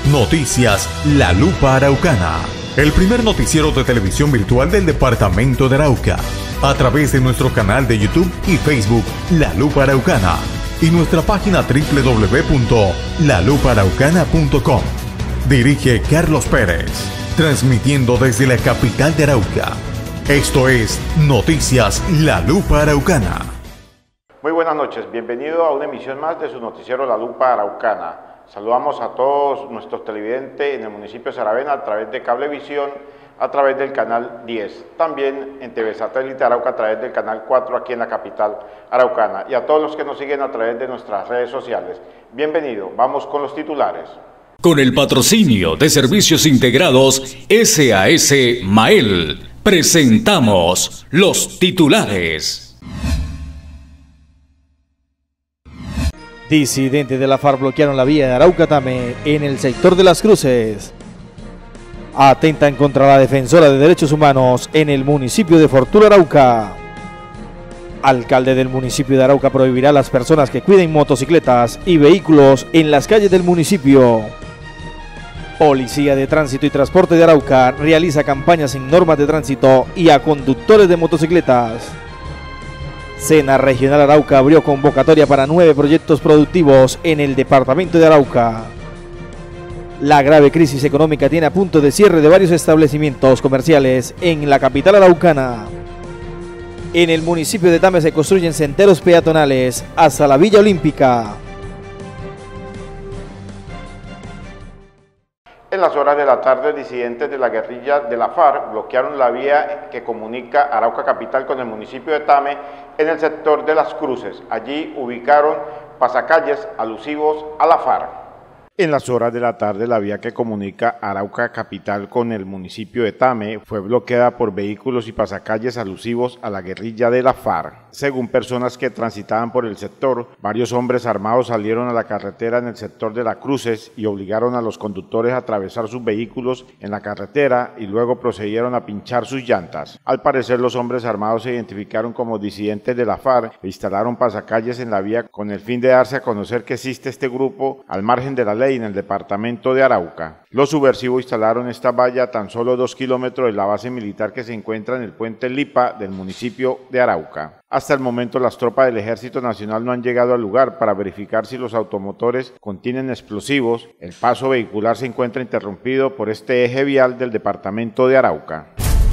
Noticias La Lupa Araucana, el primer noticiero de televisión virtual del departamento de Arauca, a través de nuestro canal de YouTube y Facebook La Lupa Araucana y nuestra página www.lalupaaraucana.com. Dirige Carlos Pérez, transmitiendo desde la capital de Arauca. Esto es Noticias La Lupa Araucana. Muy buenas noches, bienvenido a una emisión más de su noticiero La Lupa Araucana. Saludamos a todos nuestros televidentes en el municipio de Saravena a través de Cablevisión, a través del canal 10, también en TV Satélite Arauca a través del canal 4 aquí en la capital araucana, y a todos los que nos siguen a través de nuestras redes sociales. Bienvenido, vamos con los titulares. Con el patrocinio de Servicios Integrados SAS Mael, presentamos los titulares. Disidentes de la FARC bloquearon la vía de Arauca-Tame en el sector de Las Cruces. Atentan contra la defensora de derechos humanos en el municipio de Fortul, Arauca. Alcalde del municipio de Arauca prohibirá a las personas que cuiden motocicletas y vehículos en las calles del municipio. Policía de Tránsito y Transporte de Arauca realiza campañas en normas de tránsito y a conductores de motocicletas. Sena Regional Arauca abrió convocatoria para 9 proyectos productivos en el departamento de Arauca. La grave crisis económica tiene a punto de cierre de varios establecimientos comerciales en la capital araucana. En el municipio de Tame se construyen senderos peatonales hasta la Villa Olímpica. En las horas de la tarde, disidentes de la guerrilla de la FARC bloquearon la vía que comunica Arauca capital con el municipio de Tame en el sector de Las Cruces. Allí ubicaron pasacalles alusivos a la FARC. En las horas de la tarde, la vía que comunica Arauca capital con el municipio de Tame fue bloqueada por vehículos y pasacalles alusivos a la guerrilla de la FARC. Según personas que transitaban por el sector, varios hombres armados salieron a la carretera en el sector de Las Cruces y obligaron a los conductores a atravesar sus vehículos en la carretera y luego procedieron a pinchar sus llantas. Al parecer, los hombres armados se identificaron como disidentes de la FARC e instalaron pasacalles en la vía con el fin de darse a conocer que existe este grupo al margen de la ley en el departamento de Arauca. Los subversivos instalaron esta valla a tan solo 2 kilómetros de la base militar que se encuentra en el puente Lipa del municipio de Arauca. Hasta el momento, las tropas del Ejército Nacional no han llegado al lugar para verificar si los automotores contienen explosivos. El paso vehicular se encuentra interrumpido por este eje vial del departamento de Arauca.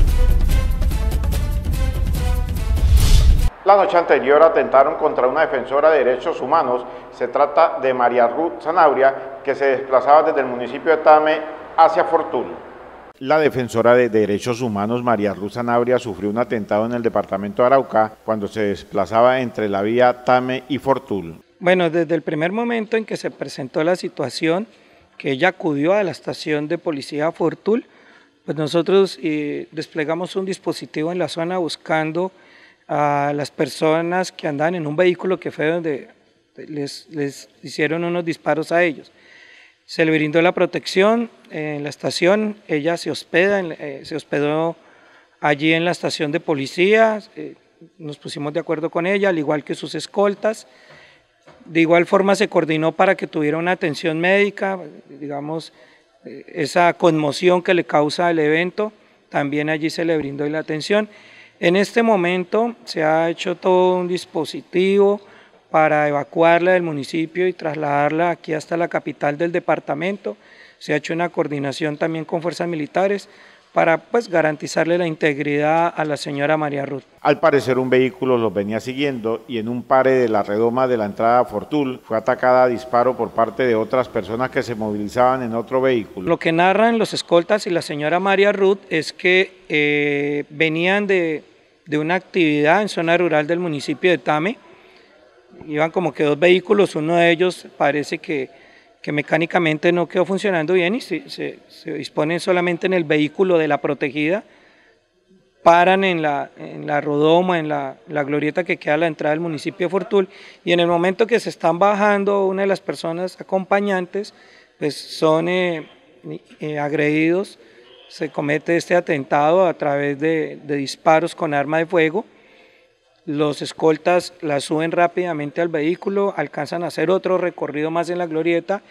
La noche anterior atentaron contra una defensora de derechos humanos. Se trata de María Ruth Zanabria, que se desplazaba desde el municipio de Tame hacia Fortul. La defensora de derechos humanos María Ruth Zanabria sufrió un atentado en el departamento de Arauca cuando se desplazaba entre la vía Tame y Fortul. Bueno, desde el primer momento en que se presentó la situación, que ella acudió a la estación de policía Fortul, pues nosotros desplegamos un dispositivo en la zona buscando a las personas que andaban en un vehículo que fue donde les hicieron unos disparos a ellos. Se le brindó la protección en la estación, ella se hospedó allí en la estación de policía, nos pusimos de acuerdo con ella, al igual que sus escoltas. De igual forma se coordinó para que tuviera una atención médica, digamos, esa conmoción que le causa el evento, también allí se le brindó la atención. En este momento se ha hecho todo un dispositivo para evacuarla del municipio y trasladarla aquí hasta la capital del departamento. Se ha hecho una coordinación también con fuerzas militares para garantizarle la integridad a la señora María Ruth. Al parecer un vehículo los venía siguiendo y en un pare de la redoma de la entrada a Fortul fue atacada a disparo por parte de otras personas que se movilizaban en otro vehículo. Lo que narran los escoltas y la señora María Ruth es que venían de una actividad en zona rural del municipio de Tame. Iban como que 2 vehículos, uno de ellos parece que mecánicamente no quedó funcionando bien y se disponen solamente en el vehículo de la protegida, paran en la rodoma, en la glorieta que queda a la entrada del municipio de Fortul, y en el momento que se están bajando, una de las personas acompañantes pues son agredidos, se comete este atentado a través de disparos con arma de fuego. Los escoltas la suben rápidamente al vehículo, alcanzan a hacer otro recorrido más en la glorieta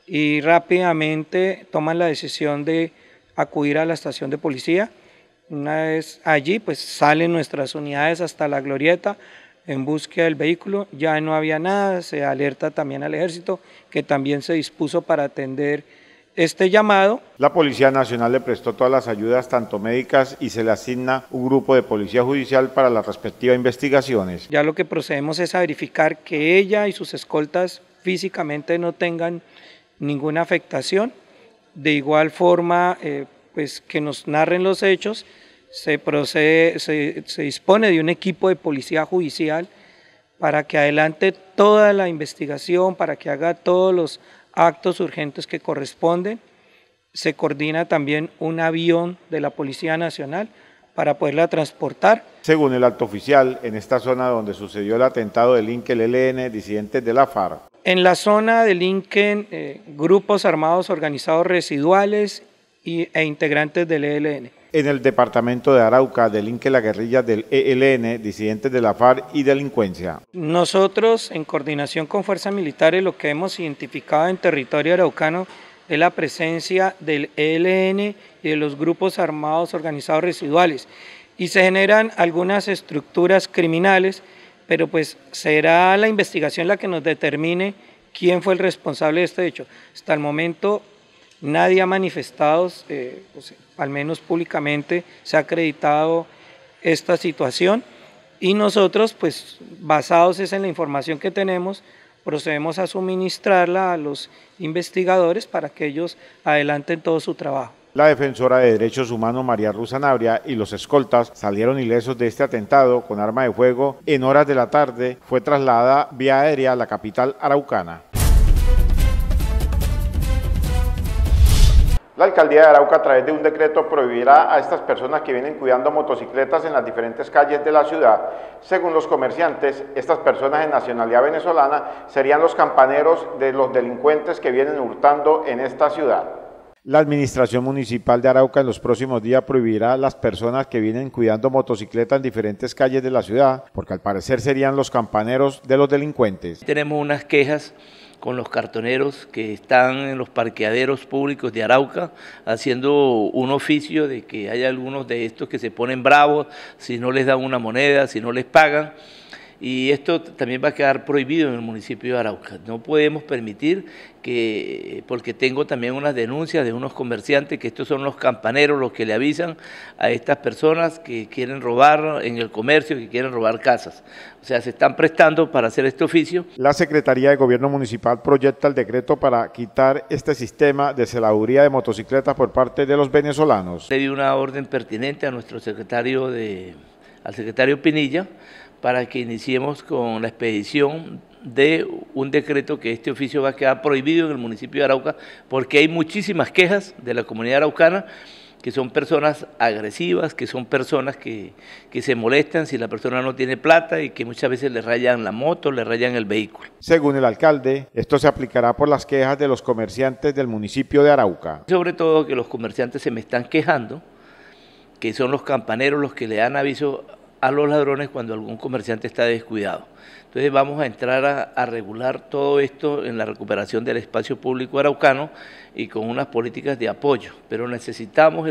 y rápidamente toman la decisión de acudir a la estación de policía. Una vez allí, pues salen nuestras unidades hasta la glorieta en búsqueda del vehículo. Ya no había nada, se alerta también al ejército, que también se dispuso para atender este llamado. La Policía Nacional le prestó todas las ayudas, tanto médicas, y se le asigna un grupo de policía judicial para las respectivas investigaciones. Ya lo que procedemos es a verificar que ella y sus escoltas físicamente no tengan ninguna afectación. De igual forma, pues que nos narren los hechos. Se dispone de un equipo de policía judicial para que adelante toda la investigación, para que haga todos los actos urgentes que corresponden. Se coordina también un avión de la Policía Nacional para poderla transportar. Según el alto oficial, en esta zona donde sucedió el atentado del Lincoln ELN, disidentes de la FARC. En la zona del Lincoln, grupos armados organizados residuales e integrantes del ELN. En el departamento de Arauca, delinque la guerrilla del ELN, disidentes de la FARC y delincuencia. Nosotros, en coordinación con fuerzas militares, lo que hemos identificado en territorio araucano es la presencia del ELN y de los grupos armados organizados residuales. Y se generan algunas estructuras criminales, pero pues será la investigación la que nos determine quién fue el responsable de este hecho. Hasta el momento nadie ha manifestado, pues, al menos públicamente, se ha acreditado esta situación, y nosotros, pues basados en la información que tenemos, procedemos a suministrarla a los investigadores para que ellos adelanten todo su trabajo. La defensora de derechos humanos María Ruth Sanabria y los escoltas salieron ilesos de este atentado con arma de fuego. En horas de la tarde fue trasladada vía aérea a la capital araucana. La alcaldía de Arauca, a través de un decreto, prohibirá a estas personas que vienen cuidando motocicletas en las diferentes calles de la ciudad. Según los comerciantes, estas personas de nacionalidad venezolana serían los campaneros de los delincuentes que vienen hurtando en esta ciudad. La administración municipal de Arauca en los próximos días prohibirá a las personas que vienen cuidando motocicletas en diferentes calles de la ciudad, porque al parecer serían los campaneros de los delincuentes. Tenemos unas quejas con los cartoneros que están en los parqueaderos públicos de Arauca, haciendo un oficio de que hay algunos de estos que se ponen bravos si no les dan una moneda, si no les pagan. Y esto también va a quedar prohibido en el municipio de Arauca. No podemos permitir que, porque tengo también unas denuncias de unos comerciantes, que estos son los campaneros los que le avisan a estas personas que quieren robar en el comercio, que quieren robar casas. O sea, se están prestando para hacer este oficio. La Secretaría de Gobierno Municipal proyecta el decreto para quitar este sistema de celaduría de motocicletas por parte de los venezolanos. Le di una orden pertinente a nuestro secretario al secretario Pinilla, para que iniciemos con la expedición de un decreto que este oficio va a quedar prohibido en el municipio de Arauca, porque hay muchísimas quejas de la comunidad araucana, que son personas agresivas, que son personas que se molestan si la persona no tiene plata y que muchas veces le rayan la moto, le rayan el vehículo. Según el alcalde, esto se aplicará por las quejas de los comerciantes del municipio de Arauca. Sobre todo que los comerciantes se me están quejando, que son los campaneros los que le dan aviso a los ladrones cuando algún comerciante está descuidado. Entonces vamos a entrar a regular todo esto en la recuperación del espacio público araucano y con unas políticas de apoyo, pero necesitamos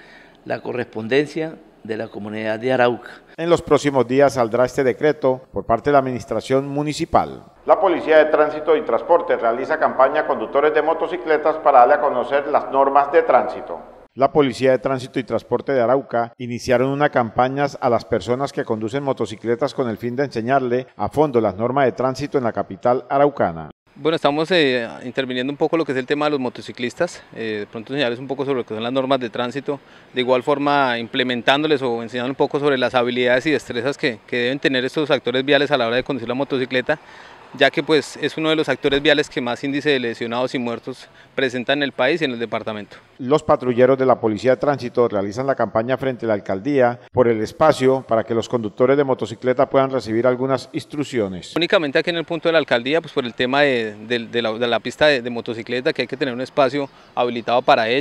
la correspondencia de la comunidad de Arauca. En los próximos días saldrá este decreto por parte de la administración municipal. La Policía de Tránsito y Transporte realiza campaña a conductores de motocicletas para darle a conocer las normas de tránsito. La Policía de Tránsito y Transporte de Arauca iniciaron una campaña a las personas que conducen motocicletas con el fin de enseñarle a fondo las normas de tránsito en la capital araucana. Bueno, estamos interviniendo un poco lo que es el tema de los motociclistas, de pronto enseñarles un poco sobre lo que son las normas de tránsito, de igual forma implementándoles o enseñando un poco sobre las habilidades y destrezas que deben tener estos actores viales a la hora de conducir la motocicleta, ya que pues es uno de los actores viales que más índice de lesionados y muertos presenta en el país y en el departamento. Los patrulleros de la Policía de Tránsito realizan la campaña frente a la alcaldía por el espacio para que los conductores de motocicleta puedan recibir algunas instrucciones. Únicamente aquí en el punto de la alcaldía, pues por el tema de la pista de motocicleta, que hay que tener un espacio habilitado para ello.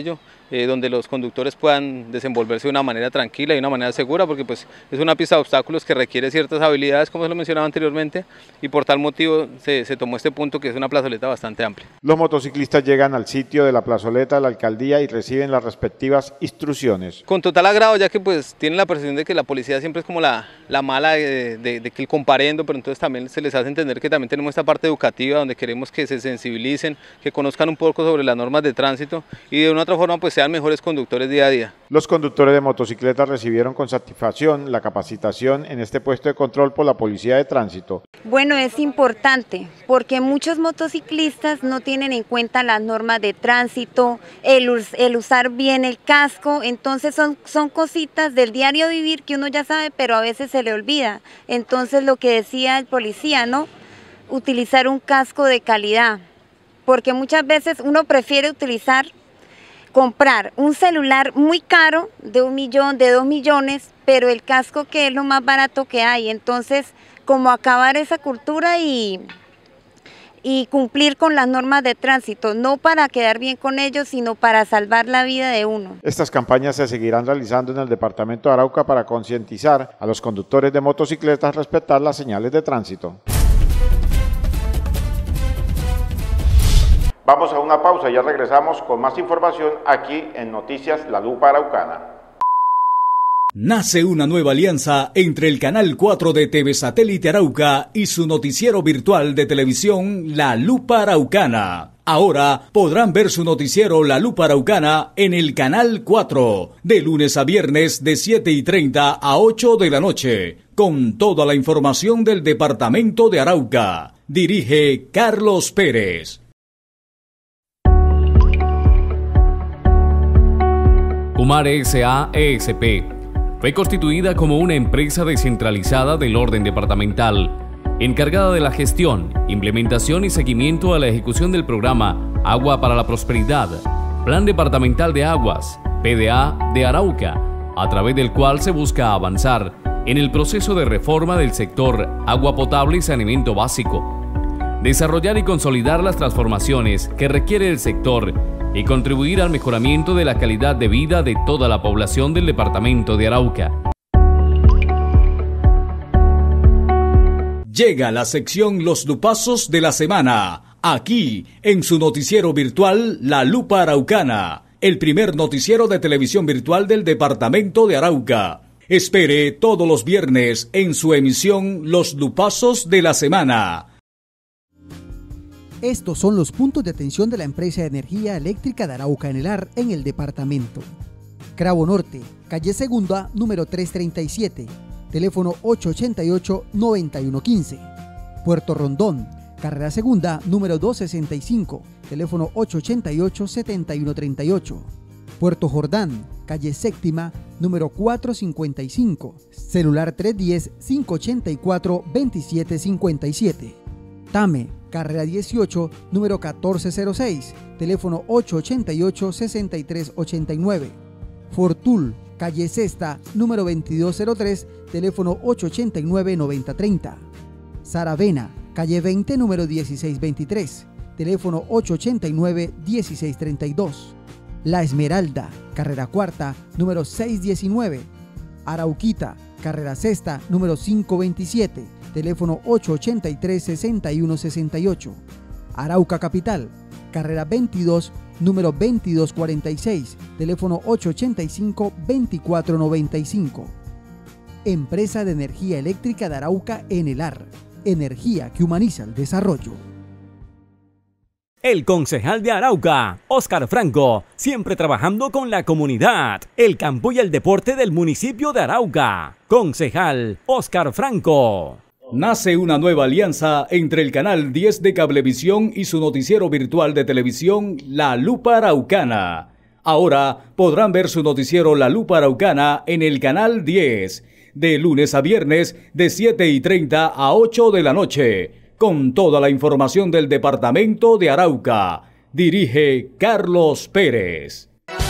donde los conductores puedan desenvolverse de una manera tranquila y de una manera segura, porque pues es una pista de obstáculos que requiere ciertas habilidades, como se lo mencionaba anteriormente, y por tal motivo se tomó este punto, que es una plazoleta bastante amplia. Los motociclistas llegan al sitio de la plazoleta de la alcaldía y reciben las respectivas instrucciones. Con total agrado, ya que pues tienen la percepción de que la policía siempre es como la mala de que el comparendo, pero entonces también se les hace entender que también tenemos esta parte educativa donde queremos que se sensibilicen, que conozcan un poco sobre las normas de tránsito y de una otra forma pues sean mejores conductores día a día. Los conductores de motocicletas recibieron con satisfacción la capacitación en este puesto de control por la Policía de Tránsito. Bueno, es importante porque muchos motociclistas no tienen en cuenta las normas de tránsito, el usar bien el casco, entonces son cositas del diario vivir que uno ya sabe, pero a veces se le olvida. Entonces lo que decía el policía, ¿no? Utilizar un casco de calidad, porque muchas veces uno prefiere comprar un celular muy caro de 1 millón, de 2 millones, pero el casco que es lo más barato que hay. Entonces, como acabar esa cultura y cumplir con las normas de tránsito, no para quedar bien con ellos, sino para salvar la vida de uno. Estas campañas se seguirán realizando en el departamento de Arauca para concientizar a los conductores de motocicletas a respetar las señales de tránsito. Vamos a una pausa y ya regresamos con más información aquí en Noticias La Lupa Araucana. Nace una nueva alianza entre el Canal 4 de TV Satélite Arauca y su noticiero virtual de televisión La Lupa Araucana. Ahora podrán ver su noticiero La Lupa Araucana en el Canal 4, de lunes a viernes de 7:30 a 8 de la noche, con toda la información del departamento de Arauca. Dirige Carlos Pérez. Umar S.A.E.S.P. fue constituida como una empresa descentralizada del orden departamental, encargada de la gestión, implementación y seguimiento a la ejecución del programa Agua para la Prosperidad, Plan Departamental de Aguas, PDA de Arauca, a través del cual se busca avanzar en el proceso de reforma del sector agua potable y saneamiento básico, desarrollar y consolidar las transformaciones que requiere el sector y contribuir al mejoramiento de la calidad de vida de toda la población del departamento de Arauca. Llega la sección Los Lupazos de la Semana, aquí en su noticiero virtual La Lupa Araucana, el primer noticiero de televisión virtual del departamento de Arauca. Espere todos los viernes en su emisión Los Lupazos de la Semana. Estos son los puntos de atención de la empresa de energía eléctrica de Arauca Enelar en el departamento. Cravo Norte, calle Segunda, número 337, teléfono 888-9115. Puerto Rondón, carrera Segunda, número 265, teléfono 888-7138. Puerto Jordán, calle Séptima, número 455, celular 310-584-2757. Tame, carrera 18, número 1406, teléfono 888-6389. Fortul, calle Sexta, número 2203, teléfono 889-9030. Saravena, calle 20, número 1623, teléfono 889-1632. La Esmeralda, carrera cuarta, número 619. Arauquita, carrera sexta, número 527, teléfono 883-6168. Arauca Capital, carrera 22, número 2246, teléfono 885-2495. Empresa de Energía Eléctrica de Arauca Enelar, energía que humaniza el desarrollo. El concejal de Arauca, Óscar Franco, siempre trabajando con la comunidad, el campo y el deporte del municipio de Arauca. Concejal Óscar Franco. Nace una nueva alianza entre el Canal 10 de Cablevisión y su noticiero virtual de televisión La Lupa Araucana. Ahora podrán ver su noticiero La Lupa Araucana en el Canal 10, de lunes a viernes de 7:30 a 8 de la noche, con toda la información del departamento de Arauca. Dirige Carlos Pérez.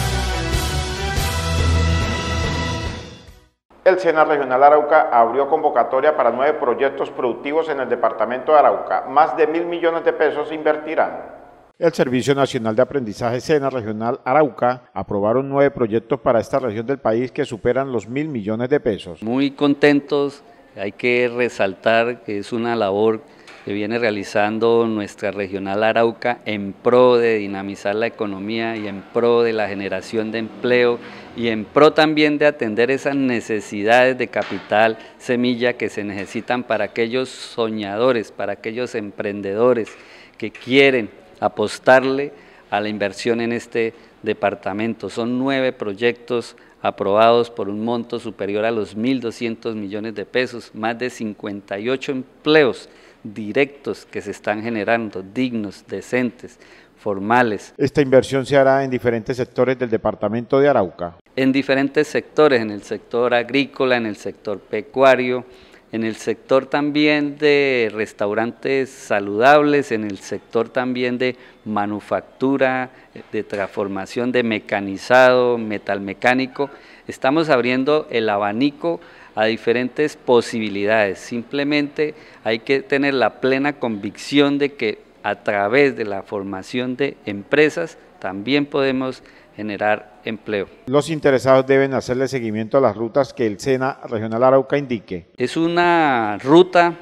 El SENA Regional Arauca abrió convocatoria para 9 proyectos productivos en el departamento de Arauca. Más de 1.000 millones de pesos se invertirán. El Servicio Nacional de Aprendizaje SENA Regional Arauca aprobaron 9 proyectos para esta región del país que superan los 1.000 millones de pesos. Muy contentos, hay que resaltar que es una labor que viene realizando nuestra Regional Arauca en pro de dinamizar la economía y en pro de la generación de empleo y en pro también de atender esas necesidades de capital semilla que se necesitan para aquellos soñadores, para aquellos emprendedores que quieren apostarle a la inversión en este departamento. Son 9 proyectos aprobados por un monto superior a los 1.200 millones de pesos, más de 58 empleos directos que se están generando, dignos, decentes, formales. Esta inversión se hará en diferentes sectores del departamento de Arauca. En diferentes sectores, en el sector agrícola, en el sector pecuario, en el sector también de restaurantes saludables, en el sector también de manufactura, de transformación, de mecanizado, metalmecánico. Estamos abriendo el abanico a diferentes posibilidades. Simplemente hay que tener la plena convicción de que a través de la formación de empresas también podemos generar empleo. Los interesados deben hacerle seguimiento a las rutas que el SENA Regional Arauca indique. Es una ruta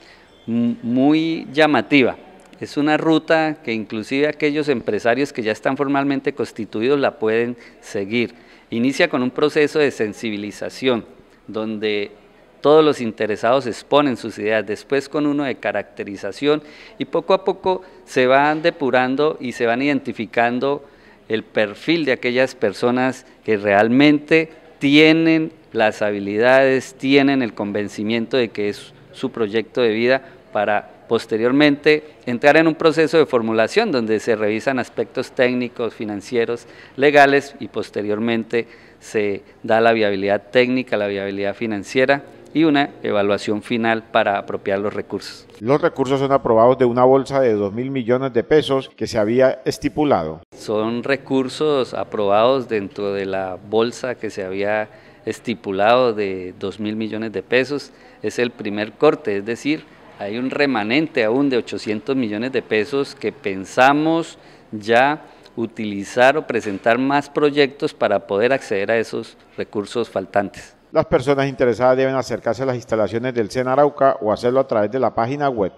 muy llamativa, es una ruta que inclusive aquellos empresarios que ya están formalmente constituidos la pueden seguir. Inicia con un proceso de sensibilización, donde todos los interesados exponen sus ideas, después con uno de caracterización y poco a poco se van depurando y se van identificando el perfil de aquellas personas que realmente tienen las habilidades, tienen el convencimiento de que es su proyecto de vida para posteriormente entrar en un proceso de formulación donde se revisan aspectos técnicos, financieros, legales y posteriormente se da la viabilidad técnica, la viabilidad financiera y una evaluación final para apropiar los recursos. Los recursos son aprobados de una bolsa de 2.000 millones de pesos que se había estipulado. Son recursos aprobados dentro de la bolsa que se había estipulado de 2.000 millones de pesos. Es el primer corte, es decir, hay un remanente aún de 800 millones de pesos que pensamos ya utilizar o presentar más proyectos para poder acceder a esos recursos faltantes. Las personas interesadas deben acercarse a las instalaciones del SENA Arauca o hacerlo a través de la página web.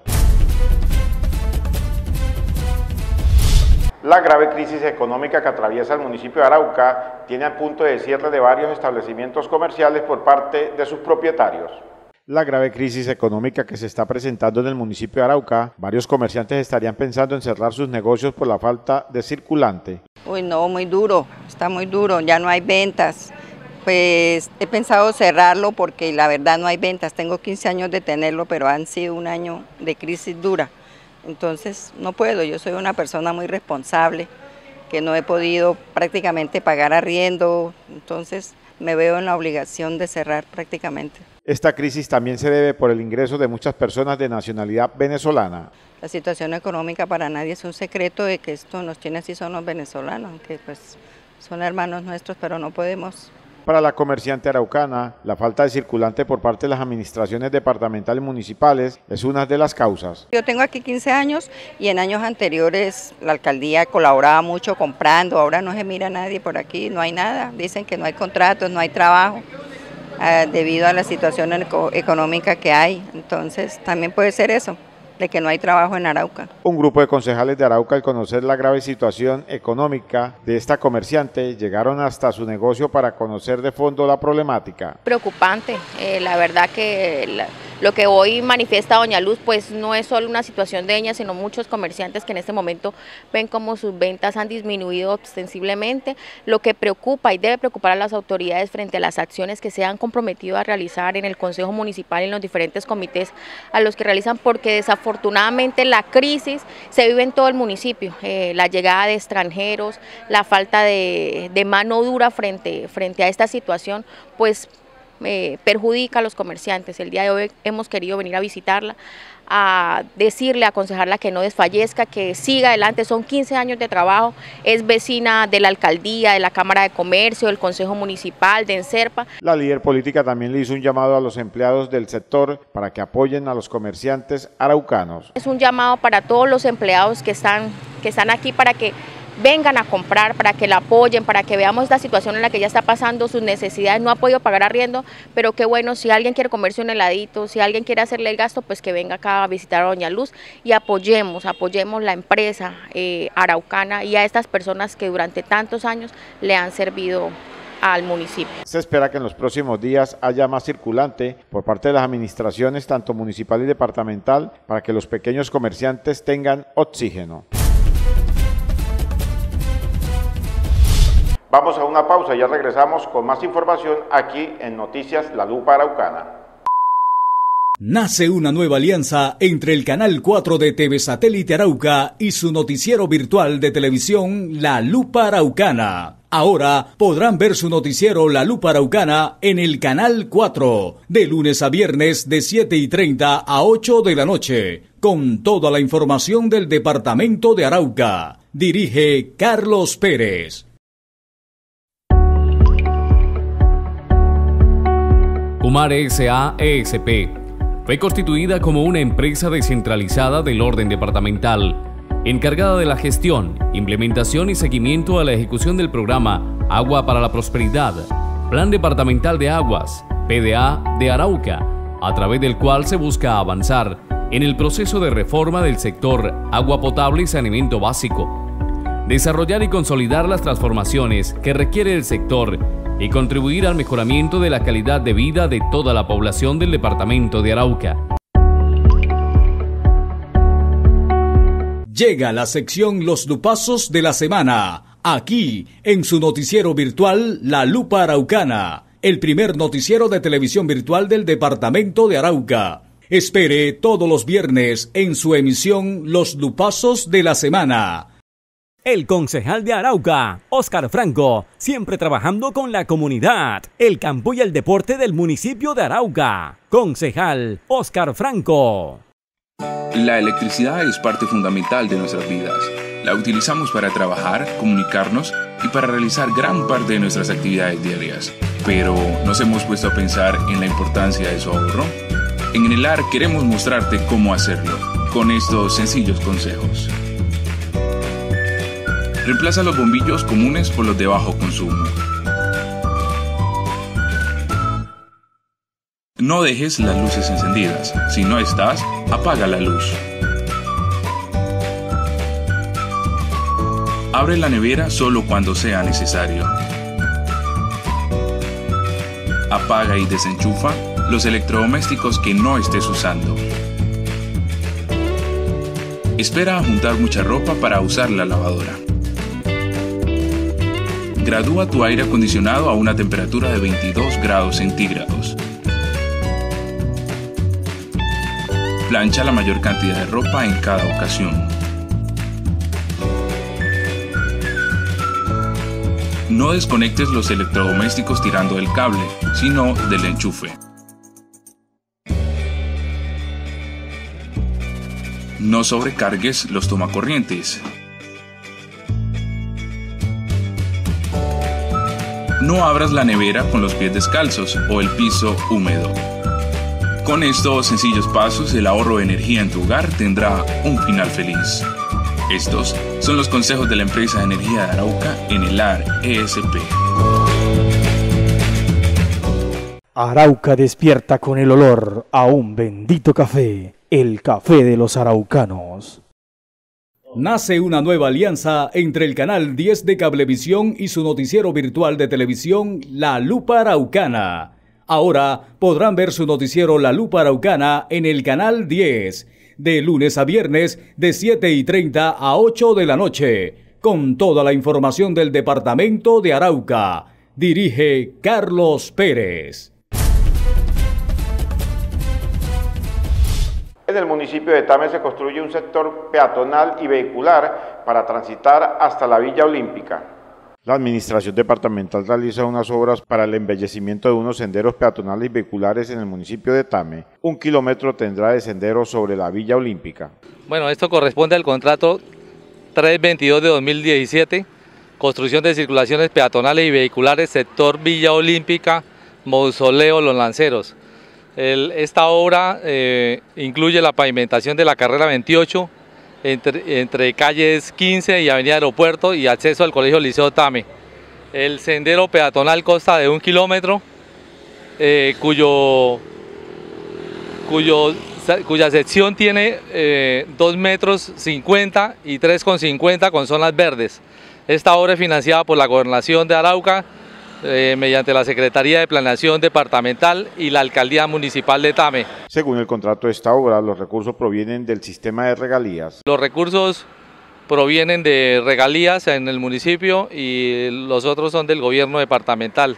La grave crisis económica que atraviesa el municipio de Arauca tiene a punto de cierre de varios establecimientos comerciales por parte de sus propietarios. La grave crisis económica que se está presentando en el municipio de Arauca, varios comerciantes estarían pensando en cerrar sus negocios por la falta de circulante. Uy, no, muy duro, está muy duro, ya no hay ventas. Pues he pensado cerrarlo porque la verdad no hay ventas, tengo 15 años de tenerlo, pero han sido un año de crisis dura. Entonces no puedo, yo soy una persona muy responsable, que no he podido prácticamente pagar arriendo, entonces me veo en la obligación de cerrar prácticamente. Esta crisis también se debe por el ingreso de muchas personas de nacionalidad venezolana. La situación económica para nadie es un secreto de que esto nos tiene así son los venezolanos, que pues son hermanos nuestros, pero no podemos. Para la comerciante araucana, la falta de circulante por parte de las administraciones departamentales y municipales es una de las causas. Yo tengo aquí 15 años y en años anteriores la alcaldía colaboraba mucho comprando, ahora no se mira nadie por aquí, no hay nada, dicen que no hay contratos, no hay trabajo debido a la situación económica que hay, entonces también puede ser eso, de que no hay trabajo en Arauca. Un grupo de concejales de Arauca, al conocer la grave situación económica de esta comerciante, llegaron hasta su negocio para conocer de fondo la problemática. Preocupante, la verdad que lo que hoy manifiesta doña Luz pues no es solo una situación de ella, sino muchos comerciantes que en este momento ven como sus ventas han disminuido ostensiblemente, lo que preocupa y debe preocupar a las autoridades frente a las acciones que se han comprometido a realizar en el Consejo Municipal y en los diferentes comités a los que realizan, porque desafortunadamente la crisis se vive en todo el municipio, la llegada de extranjeros, la falta de mano dura frente a esta situación, pues perjudica a los comerciantes. El día de hoy hemos querido venir a visitarla, a decirle, a aconsejarla que no desfallezca, que siga adelante. Son 15 años de trabajo, es vecina de la alcaldía, de la Cámara de Comercio, del Consejo Municipal, de Enserpa. La líder política también le hizo un llamado a los empleados del sector para que apoyen a los comerciantes araucanos. Es un llamado para todos los empleados que están aquí para que vengan a comprar, para que la apoyen, para que veamos esta situación en la que ella está pasando, sus necesidades, no ha podido pagar arriendo, pero qué bueno, si alguien quiere comerse un heladito, si alguien quiere hacerle el gasto, pues que venga acá a visitar a Doña Luz y apoyemos la empresa araucana y a estas personas que durante tantos años le han servido al municipio. Se espera que en los próximos días haya más circulante por parte de las administraciones, tanto municipal y departamental, para que los pequeños comerciantes tengan oxígeno. Vamos a una pausa y ya regresamos con más información aquí en Noticias La Lupa Araucana. Nace una nueva alianza entre el Canal 4 de TV Satélite Arauca y su noticiero virtual de televisión La Lupa Araucana. Ahora podrán ver su noticiero La Lupa Araucana en el Canal 4, de lunes a viernes de 7:30 a 8 de la noche, con toda la información del departamento de Arauca. Dirige Carlos Pérez. Kumar S.A.E.S.P. fue constituida como una empresa descentralizada del orden departamental, encargada de la gestión, implementación y seguimiento a la ejecución del programa Agua para la Prosperidad, Plan Departamental de Aguas, PDA de Arauca, a través del cual se busca avanzar en el proceso de reforma del sector agua potable y saneamiento básico, desarrollar y consolidar las transformaciones que requiere el sector y contribuir al mejoramiento de la calidad de vida de toda la población del departamento de Arauca. Llega la sección Los Lupazos de la Semana, aquí en su noticiero virtual La Lupa Araucana, el primer noticiero de televisión virtual del departamento de Arauca. Espere todos los viernes en su emisión Los Lupazos de la Semana. El concejal de Arauca, Óscar Franco, siempre trabajando con la comunidad, el campo y el deporte del municipio de Arauca. Concejal Óscar Franco. La electricidad es parte fundamental de nuestras vidas. La utilizamos para trabajar, comunicarnos y para realizar gran parte de nuestras actividades diarias. Pero, ¿nos hemos puesto a pensar en la importancia de su ahorro? En Enelar queremos mostrarte cómo hacerlo, con estos sencillos consejos. Reemplaza los bombillos comunes por los de bajo consumo. No dejes las luces encendidas. Si no estás, apaga la luz. Abre la nevera solo cuando sea necesario. Apaga y desenchufa los electrodomésticos que no estés usando. Espera a juntar mucha ropa para usar la lavadora. Gradúa tu aire acondicionado a una temperatura de 22 grados centígrados. Plancha la mayor cantidad de ropa en cada ocasión. No desconectes los electrodomésticos tirando del cable, sino del enchufe. No sobrecargues los tomacorrientes. No abras la nevera con los pies descalzos o el piso húmedo. Con estos sencillos pasos, el ahorro de energía en tu hogar tendrá un final feliz. Estos son los consejos de la empresa de energía de Arauca, Enelar ESP. Arauca despierta con el olor a un bendito café, el café de los araucanos. Nace una nueva alianza entre el Canal 10 de Cablevisión y su noticiero virtual de televisión La Lupa Araucana. Ahora podrán ver su noticiero La Lupa Araucana en el Canal 10, de lunes a viernes de 7:30 a 8 de la noche, con toda la información del departamento de Arauca. Dirige Carlos Pérez. En el municipio de Tame se construye un sector peatonal y vehicular para transitar hasta la Villa Olímpica. La administración departamental realiza unas obras para el embellecimiento de unos senderos peatonales y vehiculares en el municipio de Tame. 1 kilómetro tendrá de sendero sobre la Villa Olímpica. Bueno, esto corresponde al contrato 322 de 2017, construcción de circulaciones peatonales y vehiculares, sector Villa Olímpica, Mausoleo Los Lanceros. Esta obra incluye la pavimentación de la carrera 28 entre calles 15 y avenida Aeropuerto y acceso al Colegio Liceo Tame. El sendero peatonal consta de 1 kilómetro, cuya sección tiene 2 metros 50 y 3,50 con zonas verdes. Esta obra es financiada por la Gobernación de Arauca mediante la Secretaría de Planeación Departamental y la Alcaldía Municipal de Tame. Según el contrato de esta obra, los recursos provienen del sistema de regalías. Los recursos provienen de regalías en el municipio y los otros son del gobierno departamental.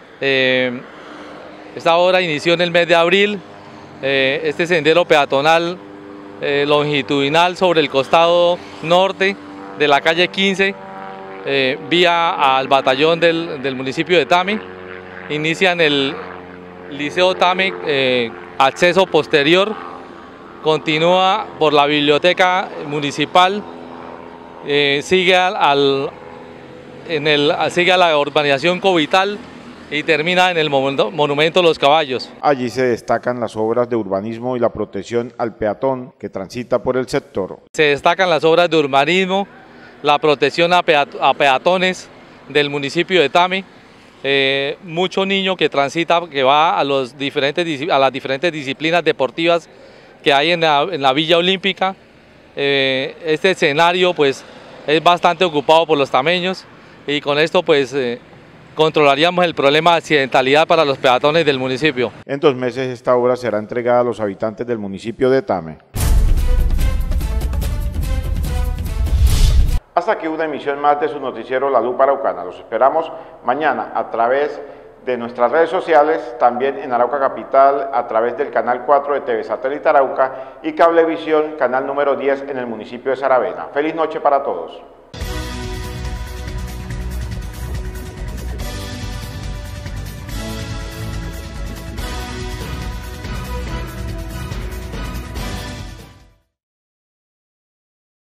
Esta obra inició en el mes de abril. Este sendero peatonal longitudinal sobre el costado norte de la calle 15, vía al batallón del municipio de Tame, inicia en el Liceo Tame, acceso posterior, continúa por la biblioteca municipal, sigue a la urbanización Covital y termina en el Monumento a los Caballos. Allí se destacan las obras de urbanismo y la protección al peatón que transita por el sector. Se destacan las obras de urbanismo, la protección a peatones del municipio de Tame, mucho niño que transita, que va a las diferentes disciplinas deportivas que hay en la Villa Olímpica. Este escenario pues es bastante ocupado por los tameños y con esto pues controlaríamos el problema de accidentalidad para los peatones del municipio. En 2 meses esta obra será entregada a los habitantes del municipio de Tame. Hasta aquí una emisión más de su noticiero La Lupa Araucana. Los esperamos mañana a través de nuestras redes sociales, también en Arauca Capital, a través del canal 4 de TV Satélite Arauca y Cablevisión, canal número 10 en el municipio de Saravena. Feliz noche para todos.